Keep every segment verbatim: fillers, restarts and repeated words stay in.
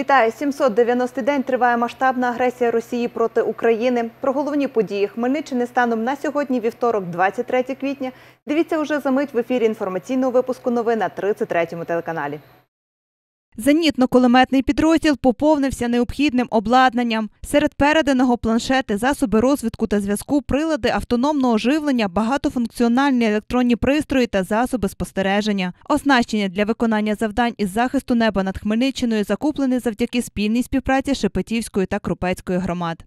Вітаю! сімсот дев'яностий день триває масштабна агресія Росії проти України. Про головні події Хмельниччини станом на сьогодні, вівторок, двадцять третє квітня. Дивіться уже за мить в ефірі інформаційного випуску новин на тридцять третьому телеканалі. Зенітно-кулеметний підрозділ поповнився необхідним обладнанням. Серед переданого планшети, засоби розвідку та зв'язку, прилади автономного живлення, багатофункціональні електронні пристрої та засоби спостереження. Оснащення для виконання завдань із захисту неба над Хмельниччиною закуплені завдяки спільній співпраці Шепетівської та Крупецької громад.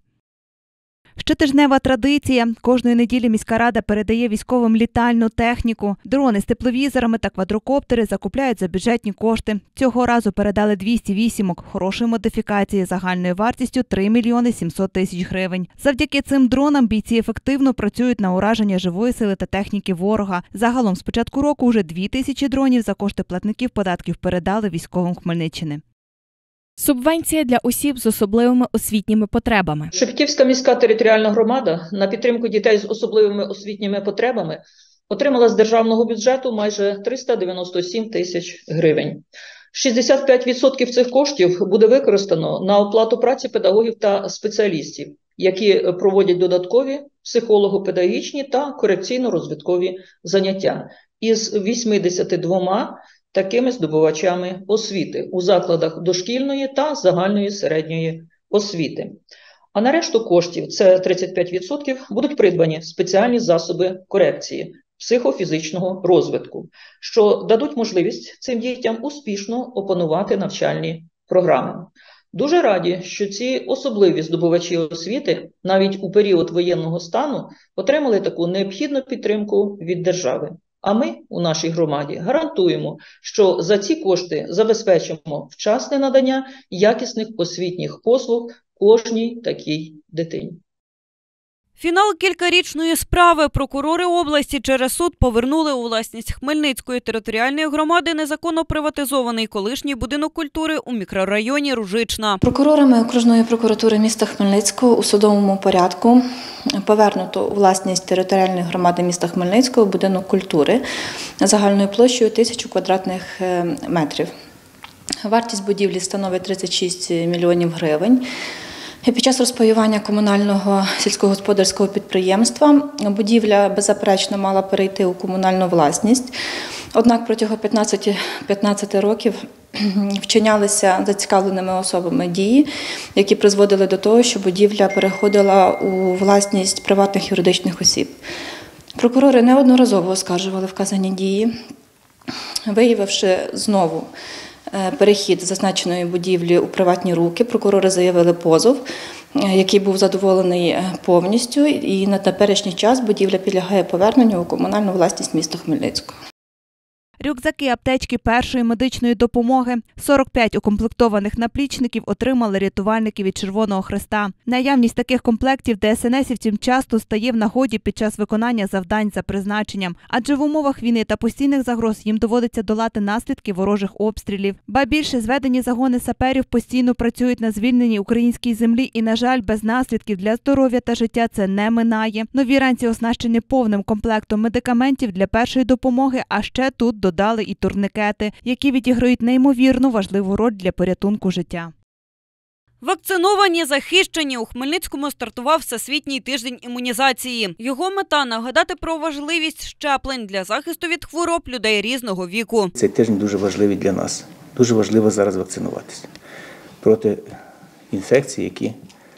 Щотижнева традиція. Кожної неділі міська рада передає військовим літальну техніку. Дрони з тепловізорами та квадрокоптери закупляють за бюджетні кошти. Цього разу передали двісті вісімок хорошої модифікації загальною вартістю три мільйони сімсот тисяч гривень. Завдяки цим дронам бійці ефективно працюють на ураження живої сили та техніки ворога. Загалом з початку року вже дві тисячі дронів за кошти платників податків передали військовим Хмельниччини. Субвенція для осіб з особливими освітніми потребами. Шепетівська міська територіальна громада на підтримку дітей з особливими освітніми потребами отримала з державного бюджету майже триста дев'яносто сім тисяч гривень. шістдесят п'ять відсотків цих коштів буде використано на оплату праці педагогів та спеціалістів, які проводять додаткові психолого-педагогічні та корекційно-розвиткові заняття із вісімдесят двома такими здобувачами освіти у закладах дошкільної та загальної середньої освіти. А на решту коштів, це тридцять п'ять відсотків, будуть придбані спеціальні засоби корекції психофізичного розвитку, що дадуть можливість цим дітям успішно опанувати навчальні програми. Дуже раді, що ці особливі здобувачі освіти навіть у період воєнного стану отримали таку необхідну підтримку від держави. А ми у нашій громаді гарантуємо, що за ці кошти забезпечимо вчасне надання якісних освітніх послуг кожній такій дитині. Фінал кількарічної справи. Прокурори області через суд повернули у власність Хмельницької територіальної громади незаконно приватизований колишній будинок культури у мікрорайоні Ружична. Прокурорами окружної прокуратури міста Хмельницького у судовому порядку повернуто у власність територіальної громади міста Хмельницького будинок культури загальною площею тисячу квадратних метрів. Вартість будівлі становить тридцять шість мільйонів гривень. Під час розпаювання комунального сільськогосподарського підприємства будівля беззаперечно мала перейти у комунальну власність. Однак протягом п'ятнадцяти років вчинялися зацікавленими особами дії, які призводили до того, що будівля переходила у власність приватних юридичних осіб. Прокурори неодноразово оскаржували вказані дії, виявивши знову перехід зазначеної будівлі у приватні руки, прокурори заявили позов, який був задоволений повністю, і на теперішній час будівля підлягає поверненню у комунальну власність міста Хмельницького. Рюкзаки, аптечки першої медичної допомоги, сорок п'ять укомплектованих наплічників отримали рятувальники від Червоного Хреста. Наявність таких комплектів ДСНСівцям часто стає в нагоді під час виконання завдань за призначенням, адже в умовах війни та постійних загроз їм доводиться долати наслідки ворожих обстрілів. Ба більше, зведені загони саперів постійно працюють на звільненій українській землі і, на жаль, без наслідків для здоров'я та життя це не минає. Нові ранці оснащені повним комплектом медикаментів для першої допомоги, а ще тут додали і турникети, які відіграють неймовірно важливу роль для порятунку життя. Вакциновані, захищені. У Хмельницькому стартував Всесвітній тиждень імунізації. Його мета – нагадати про важливість щеплень для захисту від хвороб людей різного віку. Цей тиждень дуже важливий для нас. Дуже важливо зараз вакцинуватися проти інфекцій, які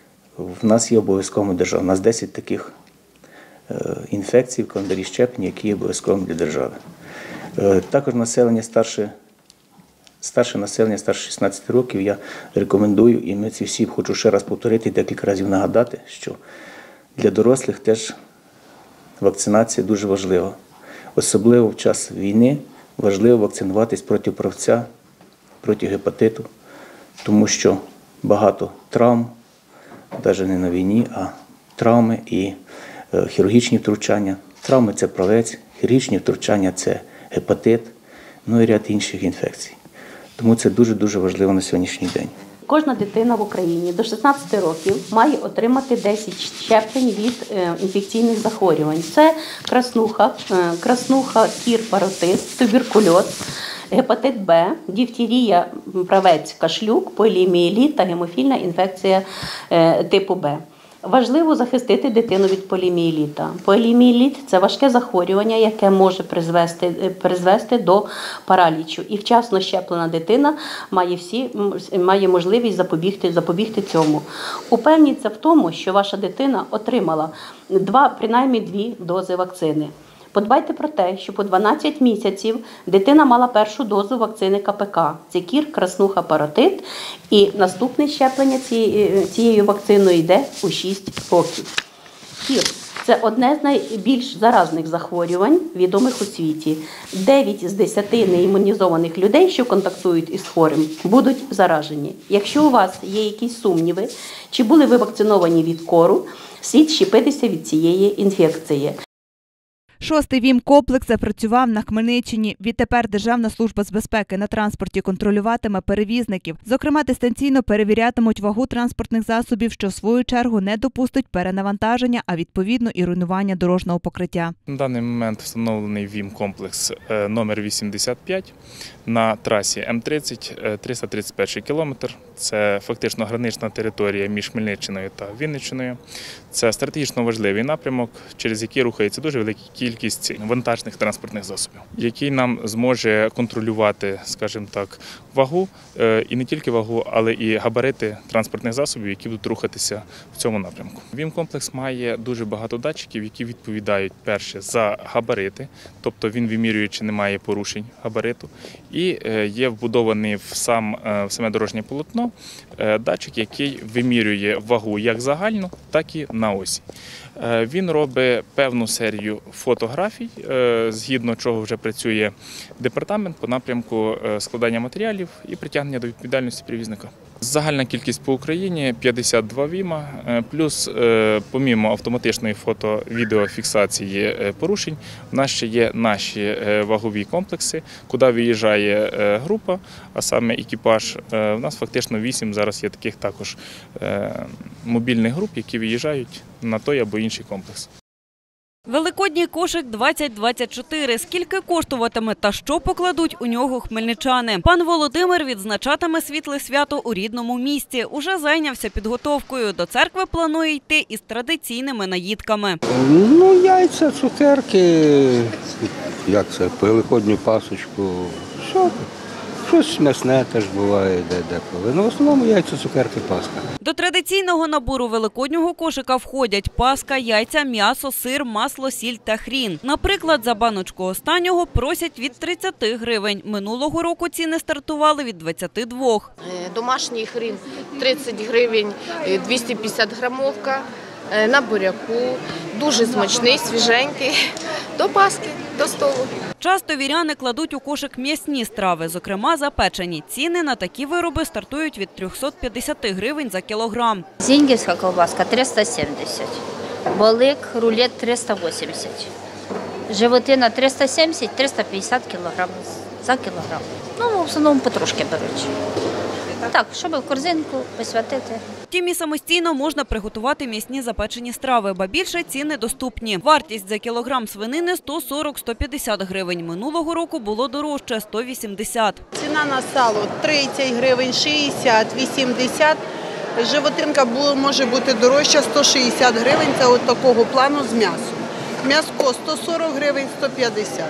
в нас є обов'язковими державою. У нас десять таких інфекцій в календарі щеплень, які є обов'язковими для держави. Також населення старше, старше населення, старше шістнадцяти років, я рекомендую, і ми ці всі, хочу ще раз повторити, декілька разів нагадати, що для дорослих теж вакцинація дуже важлива. Особливо в час війни важливо вакцинуватись проти правця, проти гепатиту, тому що багато травм, навіть не на війні, а травми і хірургічні втручання. Травми – це правець, хірургічні втручання – це гепатит, ну і ряд інших інфекцій. Тому це дуже-дуже важливо на сьогоднішній день. Кожна дитина в Україні до шістнадцяти років має отримати десять щеплень від інфекційних захворювань. Це краснуха, краснуха, кір, паротит, туберкульоз, гепатит Б, дифтерія, правець, кашлюк, поліомієліт та гемофільна інфекція е, типу Б. Важливо захистити дитину від поліомієліта. Поліомієліт – це важке захворювання, яке може призвести, призвести до паралічу. І вчасно щеплена дитина має, всі, має можливість запобігти, запобігти цьому. Упевніться в тому, що ваша дитина отримала два, принаймні дві дози вакцини. Подбайте про те, що по дванадцять місяців дитина мала першу дозу вакцини ка пе ка – це кір, краснуха, паротит, і наступне щеплення цією, цією вакциною йде у шість років. Кір – це одне з найбільш заразних захворювань, відомих у світі. дев'ять з десяти неімунізованих людей, що контактують із хворим, будуть заражені. Якщо у вас є якісь сумніви, чи були ви вакциновані від кору, слід щепитися від цієї інфекції. Шостий ВІМ-комплекс запрацював на Хмельниччині. Відтепер Державна служба з безпеки на транспорті контролюватиме перевізників. Зокрема, дистанційно перевірятимуть вагу транспортних засобів, що в свою чергу не допустить перенавантаження, а відповідно і руйнування дорожнього покриття. На даний момент встановлений ВІМ-комплекс номер вісімдесят п'ять на трасі М тридцять, триста тридцять перший кілометр. Це фактично гранична територія між Хмельниччиною та Вінниччиною. Це стратегічно важливий напрямок, через який рухається дуже велика кількість вантажних транспортних засобів, який нам зможе контролювати, скажімо так, вагу, і не тільки вагу, але і габарити транспортних засобів, які будуть рухатися в цьому напрямку. ВІМ-комплекс має дуже багато датчиків, які відповідають, перше, за габарити, тобто він вимірює, чи немає порушень габариту, і є вбудований в, сам, в саме дорожнє полотно датчик, який вимірює вагу як загальну, так і на осі. Він робить певну серію фотографій, згідно чого вже працює департамент по напрямку складання матеріалів і притягнення до відповідальності перевізника. Загальна кількість по Україні – п'ятдесят два ВІМа, плюс помімо автоматичної фото-відеофіксації порушень, в нас ще є наші вагові комплекси, куди виїжджає група, а саме екіпаж. У нас фактично вісім зараз є таких також мобільних груп, які виїжджають на той або інший комплекс. Великодній кошик двадцять двадцять чотири. Скільки коштуватиме та що покладуть у нього хмельничани? Пан Володимир відзначатиме світле свято у рідному місті. Уже зайнявся підготовкою. До церкви планує йти із традиційними наїдками. Ну, яйця, цукерки, як це, великодню пасочку, що? Щось м'ясне теж буває де-деколи. Ну, в основному яйця, цукерки, паска. До традиційного набору великоднього кошика входять паска, яйця, м'ясо, сир, масло, сіль та хрін. Наприклад, за баночку останнього просять від тридцяти гривень. Минулого року ціни стартували від двадцяти двох. Домашній хрін тридцять гривень, двісті п'ятдесят грамовка, на буряку. Дуже смачний, свіженький. До паски, до столу. Часто віряни кладуть у кошик м'ясні страви, зокрема запечені. Ціни на такі вироби стартують від трьохсот п'ятдесяти гривень за кілограм. Зінгерська ковбаска – триста сімдесят, балик, рулет – триста вісімдесят, животина – триста сімдесят - триста п'ятдесят кілограм за кілограм. Ну, в основному потрошки беруть. Так, щоб в корзинку посвятити. Втім, і самостійно можна приготувати м'ясні запечені страви, ба більше ціни доступні. Вартість за кілограм свинини – сто сорок - сто п'ятдесят гривень. Минулого року було дорожче – сто вісімдесят. Ціна на сало – тридцять гривень, шістдесят, вісімдесят. Животинка може бути дорожча – сто шістдесят гривень. Це от такого плану з м'ясом. М'яско – сто сорок гривень, сто п'ятдесят.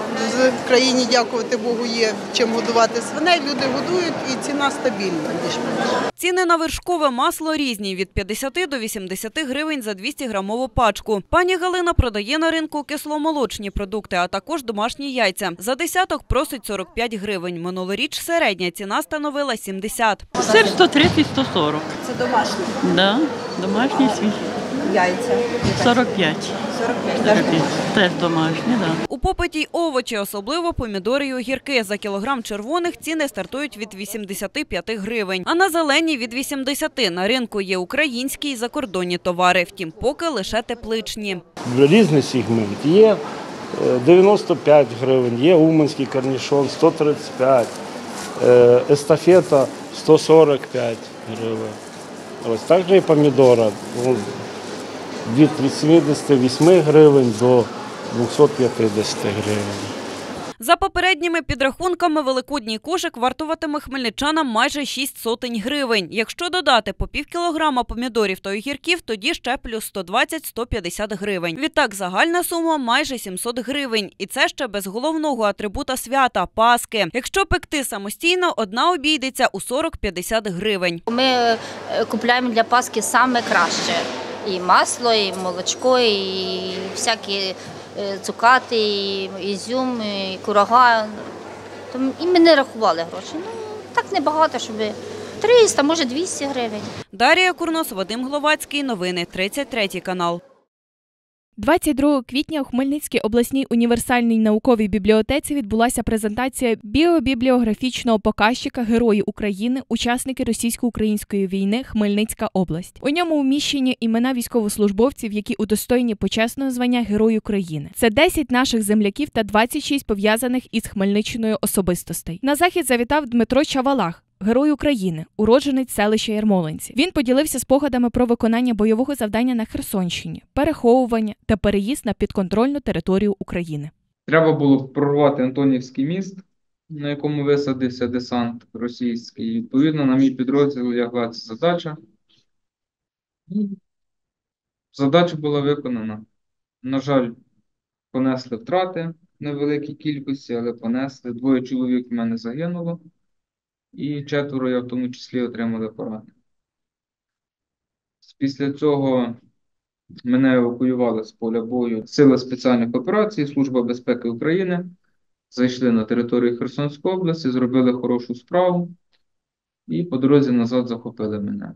В країні, дякувати Богу, є чим годувати свиней, люди годують і ціна стабільна. Ціни на вершкове масло різні – від п'ятдесяти до вісімдесяти гривень за двісті грамову пачку. Пані Галина продає на ринку кисломолочні продукти, а також домашні яйця. За десяток просить сорок п'ять гривень. Минулоріч середня ціна становила сімдесят. Сир сто тридцять - сто сорок. Це домашні? Так, да, домашні свіжі. Яйця? сорок п'ять. сорок п'ять. Теж домашні, так. Да. У попиті й овочі, особливо помідори й огірки. За кілограм червоних ціни стартують від вісімдесяти п'яти гривень, а на зелені – від вісімдесяти. На ринку є українські й закордонні товари, втім поки лише тепличні. Різний сегмент. Є дев'яносто п'ять гривень, є уманський корнішон сто тридцять п'ять, естафета сто сорок п'ять гривень. Ось також і помідора від сімдесят вісім гривень до двохсот п'ятдесят гривень. За попередніми підрахунками, великодній кошик вартуватиме хмельничанам майже шість сотень гривень. Якщо додати по пів кілограма помідорів та огірків, тоді ще плюс сто двадцять - сто п'ятдесят гривень. Відтак загальна сума майже сімсот гривень. І це ще без головного атрибута свята – Паски. Якщо пекти самостійно, одна обійдеться у сорок - п'ятдесят гривень. Ми купуємо для Пасхи саме краще. І масло, і молочко, і всякі цукати, і ізюм, і курага. І ми не рахували гроші. Ну, так небагато, щоб триста, може двісті гривень. Дар'я Курнос, Вадим Гловацький. Новини. тридцять третій канал. двадцять другого квітня у Хмельницькій обласній універсальній науковій бібліотеці відбулася презентація біобібліографічного показчика «Герої України. Учасники російсько-української війни. Хмельницька область». У ньому вміщені імена військовослужбовців, які удостоєні почесного звання Герой України. Це десять наших земляків та двадцять шість пов'язаних із Хмельниччиною особистостей. На захід завітав Дмитро Чавалах, Герой України, уродженець селища Ярмолинці. Він поділився спогадами про виконання бойового завдання на Херсонщині, переховування та переїзд на підконтрольну територію України. Треба було прорвати Антонівський міст, на якому висадився десант російський. Відповідно, на мій підрозділ лягла ця задача. Задача була виконана. На жаль, понесли втрати в невеликій кількості, але понесли. Двоє чоловік в мене загинуло. І четверо, я в тому числі, отримали поранення. Після цього мене евакуювали з поля бою Сили спеціальних операцій, Служба безпеки України. Зайшли на територію Херсонської області, зробили хорошу справу і по дорозі назад захопили мене.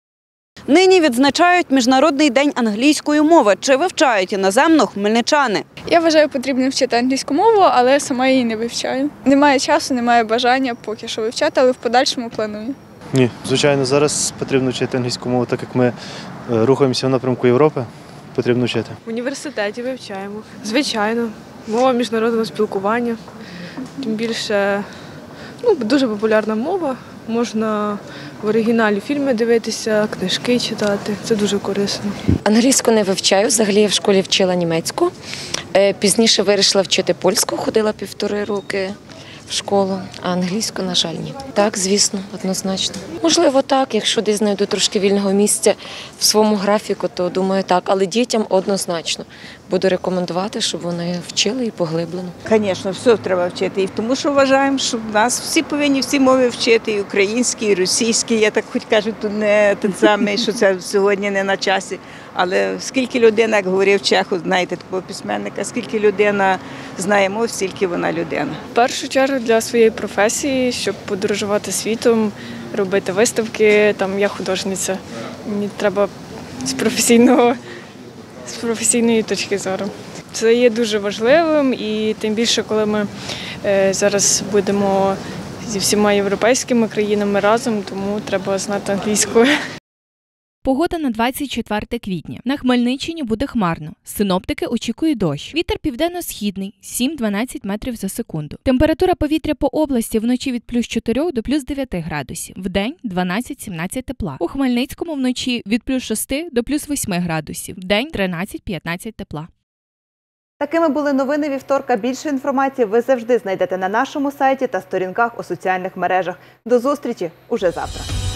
Нині відзначають Міжнародний день англійської мови. Чи вивчають іноземну хмельничани? Я вважаю, потрібно вчити англійську мову, але сама її не вивчаю. Немає часу, немає бажання поки що вивчати, але в подальшому планую. Ні, звичайно, зараз потрібно вчити англійську мову, так як ми рухаємося в напрямку Європи, потрібно вчити. В університеті вивчаємо. Звичайно, мова міжнародного спілкування, тим більше ну, дуже популярна мова. Можна в оригіналі фільми дивитися, книжки читати. Це дуже корисно. Англійську не вивчаю, взагалі я в школі вчила німецьку. Пізніше вирішила вчити польську, ходила півтори роки в школу, а англійську, на жаль, ні. Так, звісно, однозначно. Можливо, так, якщо десь знайду трошки вільного місця в своєму графіку, то думаю так, але дітям однозначно. Буду рекомендувати, щоб вони вчили і поглиблено. Звісно, все треба вчити. І тому що вважаємо, що в нас всі повинні всі мови вчити, і українські, і російські. Я так хоч кажу, тут не те саме, що це сьогодні не на часі. Але скільки людина, як говорив Чехов, знаєте, такого письменника, скільки людина знає мов, стільки вона людина. В першу чергу для своєї професії, щоб подорожувати світом, робити виставки. Там я художниця. Мені треба з професійного з професійної точки зору. Це є дуже важливим і тим більше, коли ми зараз будемо зі всіма європейськими країнами разом, тому треба знати англійську. Погода на двадцять четверте квітня. На Хмельниччині буде хмарно. Синоптики очікують дощ. Вітер південно-східний – сім - дванадцять метрів за секунду. Температура повітря по області вночі від плюс чотирьох до плюс дев'яти градусів. Вдень – дванадцять - сімнадцять тепла. У Хмельницькому вночі від плюс шести до плюс восьми градусів. Вдень – тринадцять - п'ятнадцять тепла. Такими були новини вівторка. Більше інформації ви завжди знайдете на нашому сайті та сторінках у соціальних мережах. До зустрічі уже завтра.